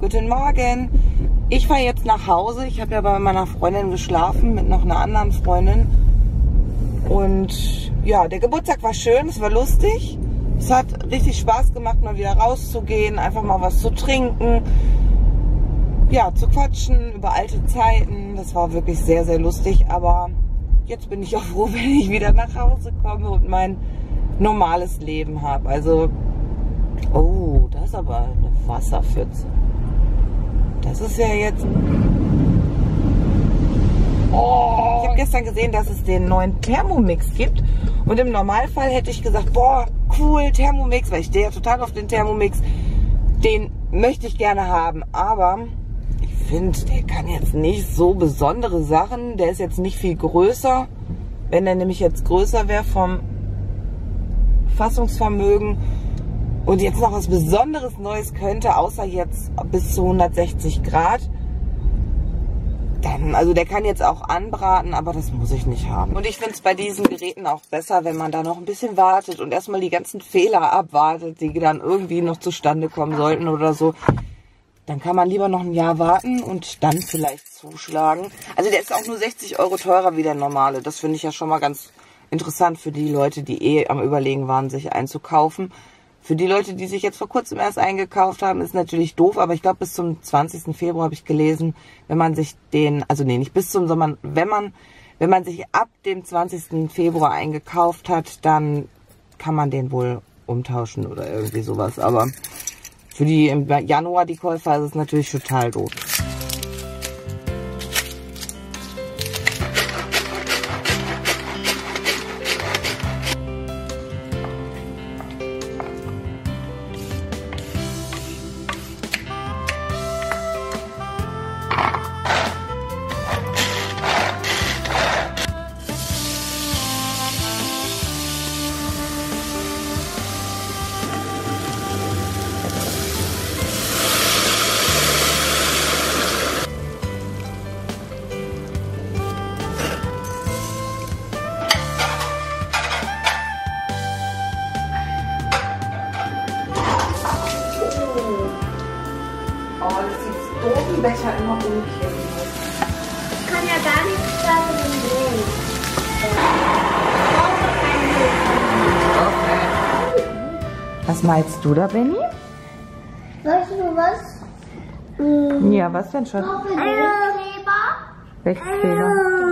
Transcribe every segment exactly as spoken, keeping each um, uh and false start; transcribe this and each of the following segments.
Guten Morgen. Ich fahre jetzt nach Hause. Ich habe ja bei meiner Freundin geschlafen mit noch einer anderen Freundin. Und ja, der Geburtstag war schön, es war lustig. Es hat richtig Spaß gemacht, mal wieder rauszugehen, einfach mal was zu trinken. Ja, zu quatschen über alte Zeiten. Das war wirklich sehr, sehr lustig. Aber jetzt bin ich auch froh, wenn ich wieder nach Hause komme und mein normales Leben habe. Also, oh, das ist aber eine Wasserpfütze. Das ist ja jetzt... Oh, ich habe gestern gesehen, dass es den neuen Thermomix gibt. Und im Normalfall hätte ich gesagt, boah, cool, Thermomix, weil ich stehe ja total auf den Thermomix. Den möchte ich gerne haben, aber ich finde, der kann jetzt nicht so besondere Sachen. Der ist jetzt nicht viel größer. Wenn der nämlich jetzt größer wäre vom Fassungsvermögen und jetzt noch was Besonderes Neues könnte, außer jetzt bis zu hundertsechzig Grad, dann, also der kann jetzt auch anbraten, aber das muss ich nicht haben. Und ich finde es bei diesen Geräten auch besser, wenn man da noch ein bisschen wartet und erstmal die ganzen Fehler abwartet, die dann irgendwie noch zustande kommen sollten oder so. Dann kann man lieber noch ein Jahr warten und dann vielleicht zuschlagen. Also der ist auch nur sechzig Euro teurer wie der normale. Das finde ich ja schon mal ganz interessant für die Leute, die eh am Überlegen waren, sich einzukaufen. Für die Leute, die sich jetzt vor kurzem erst eingekauft haben, ist natürlich doof, aber ich glaube bis zum zwanzigsten Februar habe ich gelesen, wenn man sich den, also nee, nicht bis zum Sommer, wenn man, wenn man sich ab dem zwanzigsten Februar eingekauft hat, dann kann man den wohl umtauschen oder irgendwie sowas. Aber für die im Januar, die Käufer, ist es natürlich total doof. Becher immer umkippen muss. Ich kann ja gar nichts davon sehen. Okay. Was meinst du da, Benni? Weißt du was? Mhm. Ja, was denn schon? Kleber. Welche Kleber?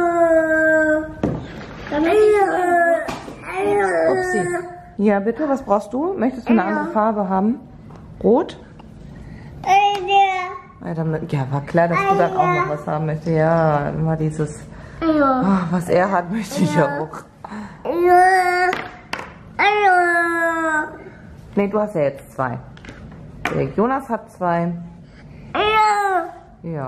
Damit ich Upsi. Ja, bitte, was brauchst du? Möchtest du eine andere Farbe haben? Rot? Ja, damit, ja, war klar, dass du dann auch noch was haben möchtest. Ja, immer dieses, oh, was er hat, möchte ich auch. Nee, du hast ja jetzt zwei. Der Jonas hat zwei. Ja.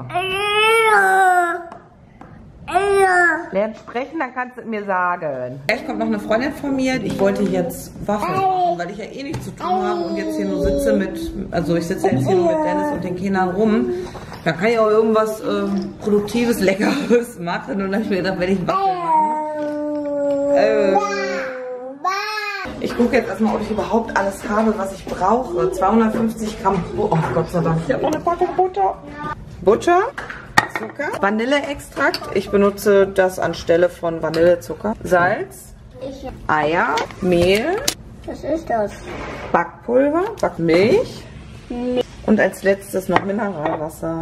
Lern sprechen, dann kannst du es mir sagen. Gleich kommt noch eine Freundin von mir. Ich wollte jetzt Waffeln machen, weil ich ja eh nichts zu tun habe und jetzt hier nur sitze mit, also ich sitze jetzt hier nur mit Dennis und den Kindern rum. Dann kann ich auch irgendwas äh, Produktives, Leckeres machen. Und dann habe ich mir gedacht, wenn ich Waffeln mache. Äh, ich gucke jetzt erstmal, ob ich überhaupt alles habe, was ich brauche. zweihundertfünfzig Gramm, oh Gott sei Dank, ich habe noch eine Packung Butter. Butter. Zucker, Vanilleextrakt. Ich benutze das anstelle von Vanillezucker. Salz, Eier, Mehl. Was ist das? Backpulver, Backmilch. Und als letztes noch Mineralwasser.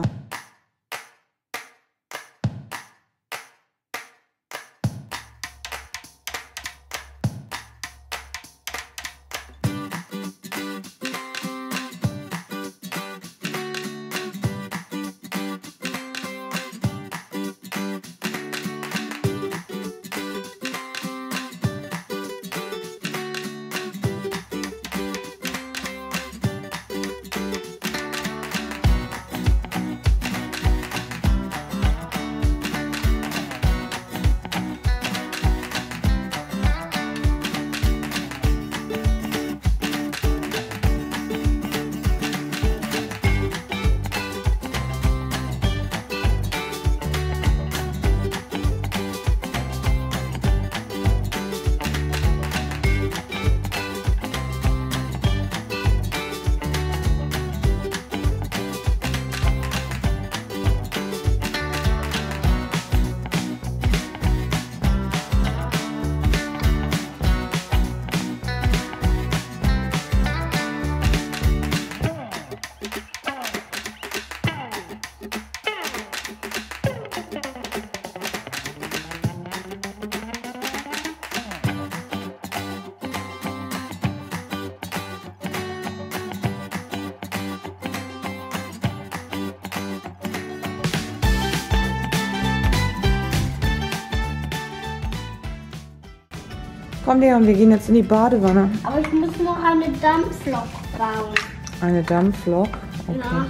Komm, Leon, wir gehen jetzt in die Badewanne. Aber ich muss noch eine Dampflok bauen. Eine Dampflok? Okay. Ja.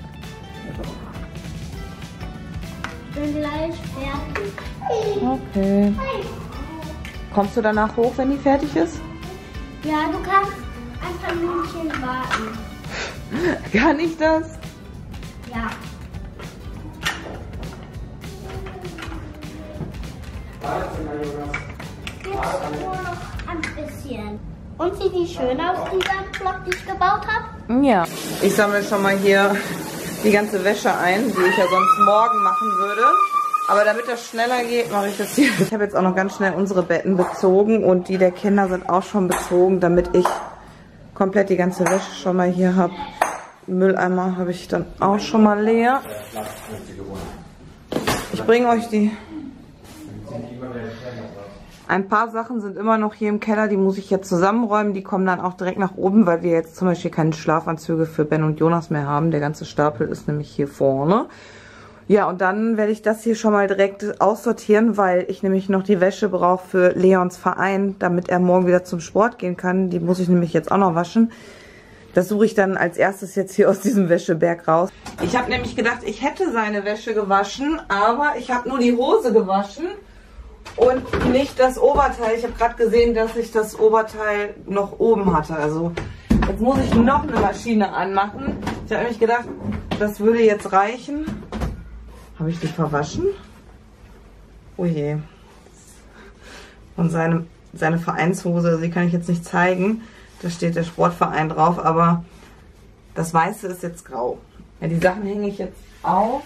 Bin gleich fertig. Okay. Kommst du danach hoch, wenn die fertig ist? Ja, du kannst ein paar Minuten warten. Kann ich das? Ja. Jetzt nur noch ein bisschen. Und sieht die schön aus, die Dampflok, die ich gebaut habe? Ja. Ich sammle schon mal hier die ganze Wäsche ein, die ich ja sonst morgen machen würde. Aber damit das schneller geht, mache ich das hier. Ich habe jetzt auch noch ganz schnell unsere Betten bezogen und die der Kinder sind auch schon bezogen, damit ich komplett die ganze Wäsche schon mal hier habe. Mülleimer habe ich dann auch schon mal leer. Ich bringe euch die. Ein paar Sachen sind immer noch hier im Keller, die muss ich jetzt zusammenräumen. Die kommen dann auch direkt nach oben, weil wir jetzt zum Beispiel keine Schlafanzüge für Ben und Jonas mehr haben. Der ganze Stapel ist nämlich hier vorne. Ja, und dann werde ich das hier schon mal direkt aussortieren, weil ich nämlich noch die Wäsche brauche für Leons Verein, damit er morgen wieder zum Sport gehen kann. Die muss ich nämlich jetzt auch noch waschen. Das suche ich dann als erstes jetzt hier aus diesem Wäscheberg raus. Ich habe nämlich gedacht, ich hätte seine Wäsche gewaschen, aber ich habe nur die Hose gewaschen und nicht das Oberteil. Ich habe gerade gesehen, dass ich das Oberteil noch oben hatte. Also jetzt muss ich noch eine Maschine anmachen. Ich habe nämlich gedacht, das würde jetzt reichen. Habe ich die verwaschen? Oh je. Und seine, seine Vereinshose, die kann ich jetzt nicht zeigen. Da steht der Sportverein drauf, aber das Weiße ist jetzt grau. Ja, die Sachen hänge ich jetzt auf.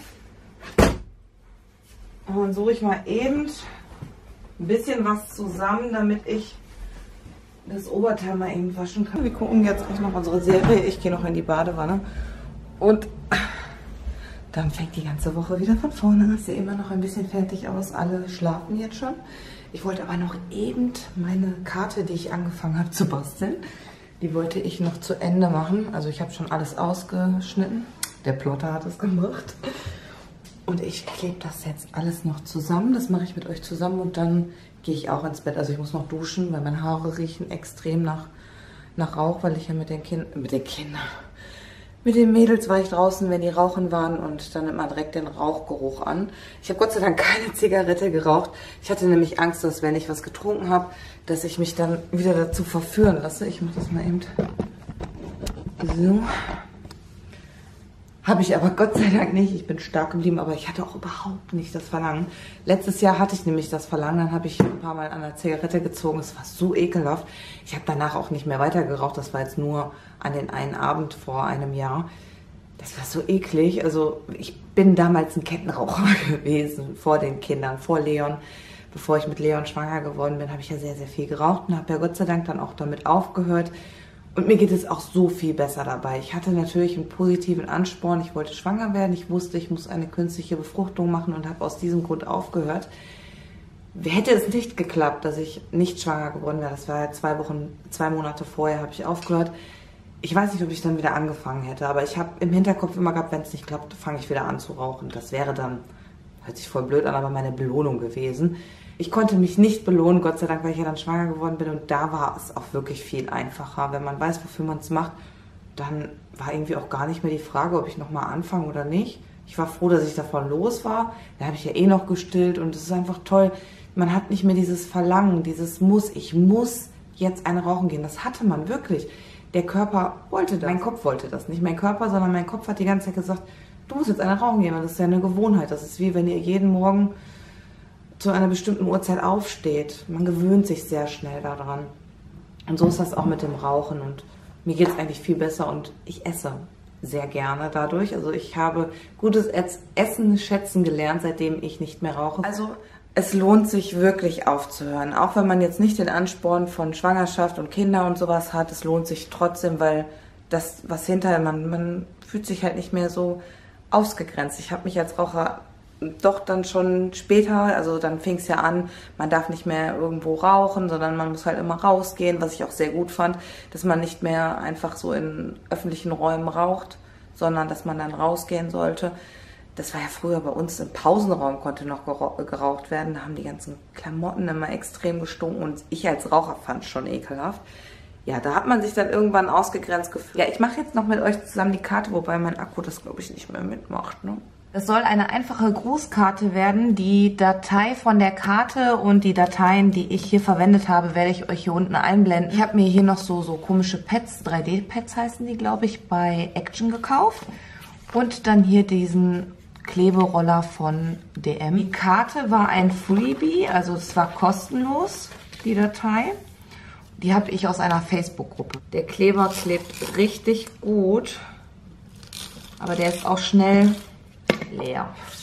Und dann suche ich mal eben ein bisschen was zusammen, damit ich das Oberteil mal eben waschen kann. Wir gucken jetzt gleich noch unsere Serie. Ich gehe noch in die Badewanne. Und dann fängt die ganze Woche wieder von vorne an. Ich sehe immer noch ein bisschen fertig aus. Alle schlafen jetzt schon. Ich wollte aber noch eben meine Karte, die ich angefangen habe zu basteln, die wollte ich noch zu Ende machen. Also ich habe schon alles ausgeschnitten. Der Plotter hat es gemacht. Und ich klebe das jetzt alles noch zusammen. Das mache ich mit euch zusammen und dann gehe ich auch ins Bett. Also ich muss noch duschen, weil meine Haare riechen extrem nach, nach Rauch, weil ich ja mit den Kindern, mit den Kindern, mit den Mädels war ich draußen, wenn die rauchen waren und dann nimmt man direkt den Rauchgeruch an. Ich habe Gott sei Dank keine Zigarette geraucht. Ich hatte nämlich Angst, dass wenn ich was getrunken habe, dass ich mich dann wieder dazu verführen lasse. Ich mache das mal eben so. Habe ich aber Gott sei Dank nicht. Ich bin stark geblieben, aber ich hatte auch überhaupt nicht das Verlangen. Letztes Jahr hatte ich nämlich das Verlangen, dann habe ich ein paar Mal an der Zigarette gezogen. Es war so ekelhaft. Ich habe danach auch nicht mehr weiter geraucht. Das war jetzt nur an den einen Abend vor einem Jahr. Das war so eklig. Also ich bin damals ein Kettenraucher gewesen vor den Kindern, vor Leon. Bevor ich mit Leon schwanger geworden bin, habe ich ja sehr, sehr viel geraucht und habe ja Gott sei Dank dann auch damit aufgehört. Und mir geht es auch so viel besser dabei. Ich hatte natürlich einen positiven Ansporn. Ich wollte schwanger werden. Ich wusste, ich muss eine künstliche Befruchtung machen und habe aus diesem Grund aufgehört. Hätte es nicht geklappt, dass ich nicht schwanger geworden wäre, das war ja zwei Wochen, zwei Monate vorher, habe ich aufgehört. Ich weiß nicht, ob ich dann wieder angefangen hätte, aber ich habe im Hinterkopf immer gehabt, wenn es nicht klappt, fange ich wieder an zu rauchen. Das wäre dann, hört sich voll blöd an, aber meine Belohnung gewesen. Ich konnte mich nicht belohnen, Gott sei Dank, weil ich ja dann schwanger geworden bin und da war es auch wirklich viel einfacher. Wenn man weiß, wofür man es macht, dann war irgendwie auch gar nicht mehr die Frage, ob ich nochmal anfange oder nicht. Ich war froh, dass ich davon los war. Da habe ich ja eh noch gestillt und es ist einfach toll. Man hat nicht mehr dieses Verlangen, dieses Muss, ich muss jetzt eine rauchen gehen. Das hatte man wirklich. Der Körper wollte das. Mein Kopf wollte das. Nicht mein Körper, sondern mein Kopf hat die ganze Zeit gesagt, du musst jetzt eine rauchen gehen. Das ist ja eine Gewohnheit. Das ist wie wenn ihr jeden Morgen zu einer bestimmten Uhrzeit aufsteht. Man gewöhnt sich sehr schnell daran. Und so ist das auch mit dem Rauchen. Und mir geht es eigentlich viel besser und ich esse sehr gerne dadurch. Also ich habe gutes Essen schätzen gelernt, seitdem ich nicht mehr rauche. Also es lohnt sich wirklich aufzuhören. Auch wenn man jetzt nicht den Ansporn von Schwangerschaft und Kinder und sowas hat, es lohnt sich trotzdem, weil das, was hinterher, man, man fühlt sich halt nicht mehr so ausgegrenzt. Ich habe mich als Raucher doch dann schon später, also dann fing es ja an, man darf nicht mehr irgendwo rauchen, sondern man muss halt immer rausgehen, was ich auch sehr gut fand, dass man nicht mehr einfach so in öffentlichen Räumen raucht, sondern dass man dann rausgehen sollte. Das war ja früher bei uns im Pausenraum, konnte noch geraucht werden. Da haben die ganzen Klamotten immer extrem gestunken und ich als Raucher fand es schon ekelhaft. Ja, da hat man sich dann irgendwann ausgegrenzt gefühlt. Ja, ich mache jetzt noch mit euch zusammen die Karte, wobei mein Akku das, glaube ich, nicht mehr mitmacht, ne? Das soll eine einfache Grußkarte werden. Die Datei von der Karte und die Dateien, die ich hier verwendet habe, werde ich euch hier unten einblenden. Ich habe mir hier noch so, so komische Pads, drei D Pads heißen die, glaube ich, bei Action gekauft. Und dann hier diesen Kleberoller von D M. Die Karte war ein Freebie, also es war kostenlos, die Datei. Die habe ich aus einer Facebook-Gruppe. Der Kleber klebt richtig gut, aber der ist auch schnell leer.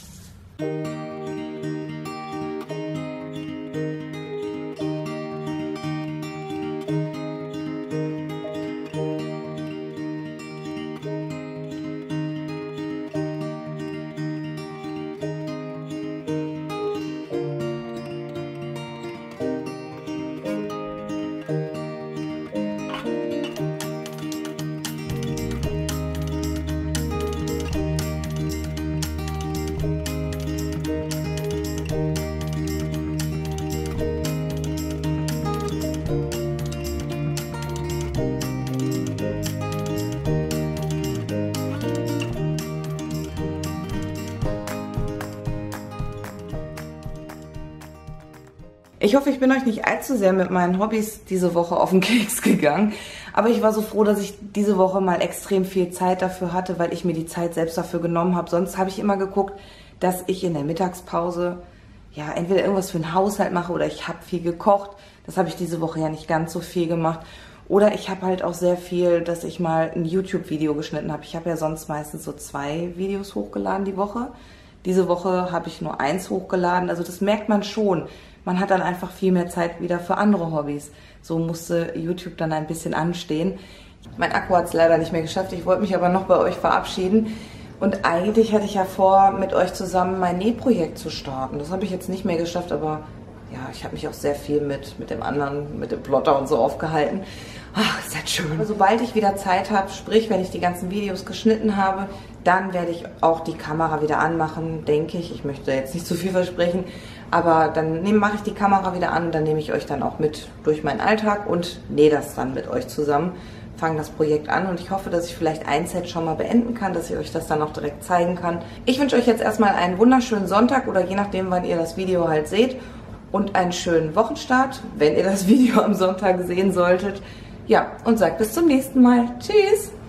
Ich hoffe, ich bin euch nicht allzu sehr mit meinen Hobbys diese Woche auf den Keks gegangen. Aber ich war so froh, dass ich diese Woche mal extrem viel Zeit dafür hatte, weil ich mir die Zeit selbst dafür genommen habe. Sonst habe ich immer geguckt, dass ich in der Mittagspause ja entweder irgendwas für den Haushalt mache oder ich habe viel gekocht. Das habe ich diese Woche ja nicht ganz so viel gemacht. Oder ich habe halt auch sehr viel, dass ich mal ein YouTube-Video geschnitten habe. Ich habe ja sonst meistens so zwei Videos hochgeladen die Woche. Diese Woche habe ich nur eins hochgeladen. Also das merkt man schon. Man hat dann einfach viel mehr Zeit wieder für andere Hobbys. So musste YouTube dann ein bisschen anstehen. Mein Akku hat es leider nicht mehr geschafft. Ich wollte mich aber noch bei euch verabschieden. Und eigentlich hatte ich ja vor, mit euch zusammen mein Nähprojekt zu starten. Das habe ich jetzt nicht mehr geschafft, aber ja, ich habe mich auch sehr viel mit, mit dem anderen, mit dem Plotter und so aufgehalten. Ach, ist das schön. Aber sobald ich wieder Zeit habe, sprich, wenn ich die ganzen Videos geschnitten habe, dann werde ich auch die Kamera wieder anmachen, denke ich. Ich möchte jetzt nicht zu viel versprechen, aber dann mache ich die Kamera wieder an und dann nehme ich euch dann auch mit durch meinen Alltag und nähe das dann mit euch zusammen. Fange das Projekt an und ich hoffe, dass ich vielleicht ein Set schon mal beenden kann, dass ich euch das dann auch direkt zeigen kann. Ich wünsche euch jetzt erstmal einen wunderschönen Sonntag oder je nachdem, wann ihr das Video halt seht und einen schönen Wochenstart, wenn ihr das Video am Sonntag sehen solltet. Ja, und sagt bis zum nächsten Mal. Tschüss!